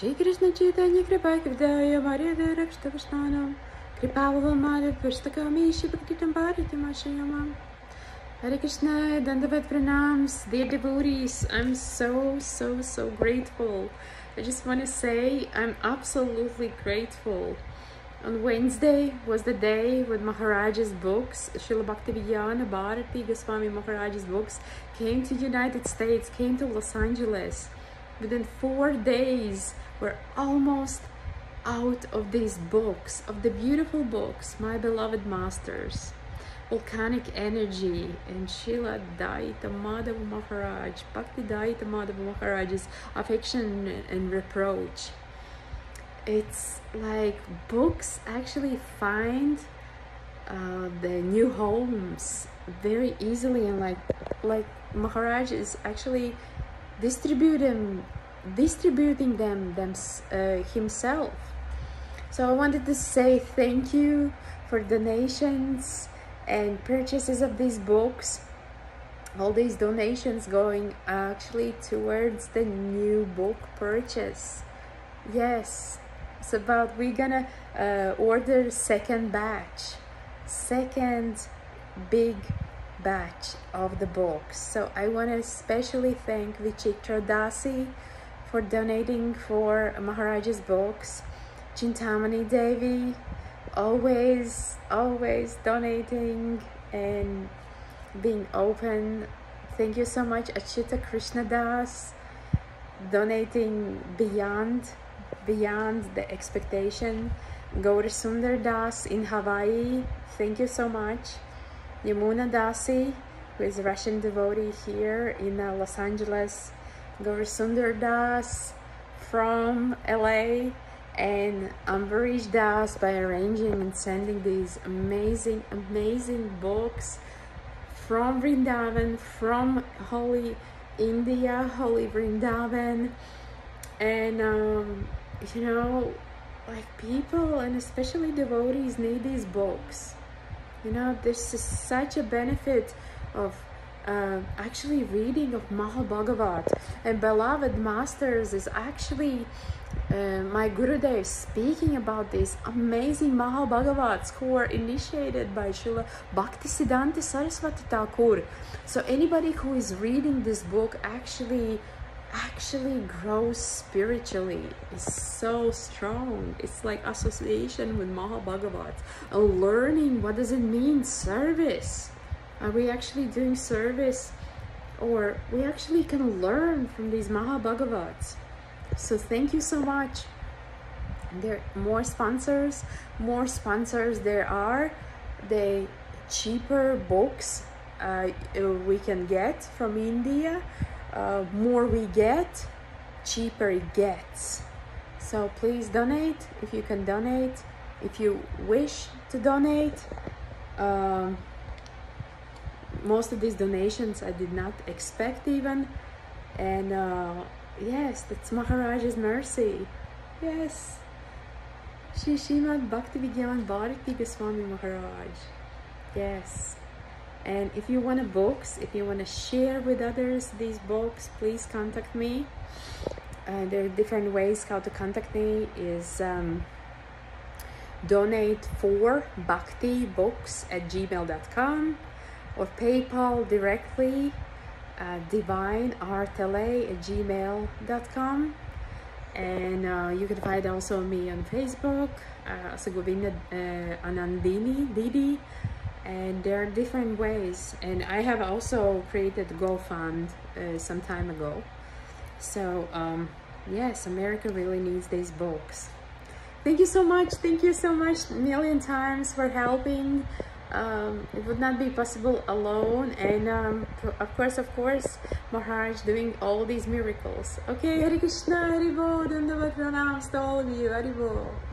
Shri Krishna Chaitanya Kripa Kavdaya Maria Rakshta Vishtanam Kripavala Madhav Pushtakami Shibhaktitam Bharatam Ashayamam. Hare Krishna, Dandavat Pranams, dear devotees. I'm so grateful. I just want to say I'm absolutely grateful. On Wednesday was the day when Maharaj's books, Srila Bhaktivedanta Bharati Goswami Maharaj's books, came to United States, came to Los Angeles. Within 4 days, we're almost out of these books, of the beautiful books, my beloved masters. Volcanic Energy and Srila Daita Madhava Maharaj, Bhakti Daita Madhava Maharaj's Affection and Reproach. It's like books actually find the new homes very easily, and like Maharaj is actually distributing them himself. So I wanted to say thank you for donations and purchases of these books. All these donations going actually towards the new book purchase. Yes, it's about, we're gonna order second big batch of the books. So I want to especially thank Vichitra Dasi for donating for Maharaj's books, Chintamani Devi, always donating and being open. Thank you so much. Achyuta Krishna Das, donating beyond the expectation. Gauri Sundar Das in Hawaii, thank you so much. Yamuna Dasi, who is a Russian devotee here in Los Angeles. Gauri Sundar Das from LA, and Ambarish Das by arranging and sending these amazing books from Vrindavan, from holy India, holy Vrindavan. And you know, like people and especially devotees need these books. You know, this is such a benefit of actually reading of Mahabhagavat. And beloved masters is actually my Gurudev speaking about these amazing Mahabhagavats who are initiated by Srila Bhaktisiddhanta Saraswati Thakur. So anybody who is reading this book actually grows spiritually. It's so strong. It's like association with Mahabhagavat, learning what does it mean service. Are we actually doing service, or we actually can learn from these Mahabhagavats? So thank you so much. There are more sponsors there are. The cheaper books we can get from India. More we get, cheaper it gets. So please donate if you can donate, if you wish to donate. Most of these donations I did not expect even, and yes, that's Maharaj's mercy. Yes, Shri Srimad Bhaktivedanta Bharati Goswami Maharaj. Yes. And if you want books, if you want to share with others these books, please contact me. There are different ways how to contact me. Is donate for bhaktibooks@gmail.com, or PayPal directly, divineartla@gmail.com. And you can find also me on Facebook, Govinda Anandini Didi. And there are different ways, and I have also created GoFund some time ago. So yes, America really needs these books. Thank you so much a million times for helping. It would not be possible alone, and of course Maharaj doing all these miracles. Okay, Hare Krishna, Hare Bo, Dandavat Pranams to all of you, Hare Bo.